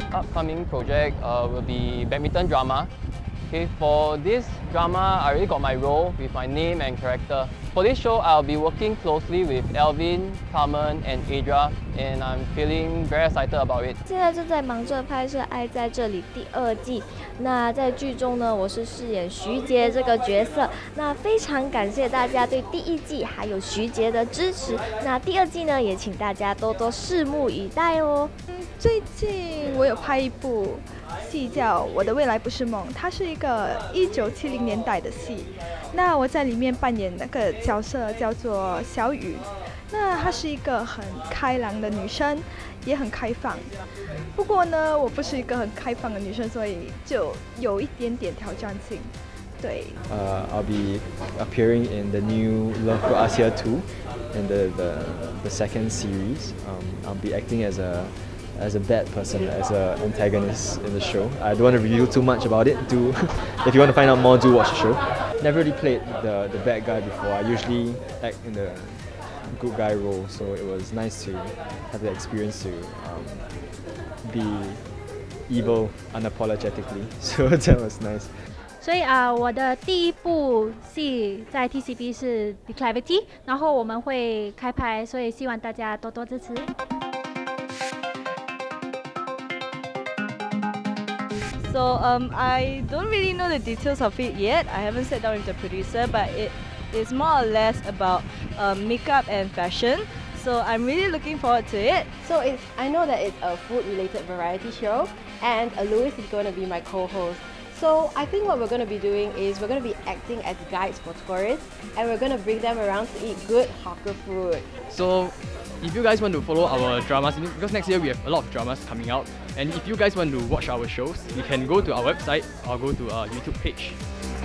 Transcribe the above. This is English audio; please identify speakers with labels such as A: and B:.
A: upcoming project will be badminton drama. Okay, for this drama, I already got my role with my name and character. For this show, I'll be working closely with Alvin, Carmen, and Adra, and I'm feeling very excited about it.
B: 现在正在忙着拍摄《爱在这里》第2季。那在剧中呢，我是饰演徐杰这个角色。那非常感谢大家对第1季还有徐杰的支持。那第2季呢，也请大家多多拭目以待哦。
C: 最近我有拍一部戏叫《我的未来不是梦》，它是一个1970年代的戏。那我在里面扮演那个角色叫做小雨。那她是一个很开朗的女生，也很开放。不过呢，我不是一个很开放的女生，所以就有一点点挑战性。对。
D: I'll be appearing in the new Love for Asia 2 in the second series. I'll be acting as a bad person, as an antagonist in the show. I don't want to reveal too much about it. If you want to find out more, do watch the show. Never really played the bad guy before. I usually act in the good guy role, so it was nice to have the experience to be evil unapologetically. So that was nice.
E: 所以我的第1部戏在 TCB 是 Declavity， 然后我们会开拍，所以希望大家多多支持。
F: So I don't really know the details of it yet. I haven't sat down with the producer, but it is more or less about makeup and fashion. So I'm really looking forward to it.
G: So I know that it's a food-related variety show, and Louis is going to be my co-host. So I think what we're going to be doing is we're going to be acting as guides for tourists, and we're going to bring them around to eat good hawker food.
A: So, if you guys want to follow our dramas, because next year we have a lot of dramas coming out, and if you guys want to watch our shows, you can go to our website or go to our YouTube page.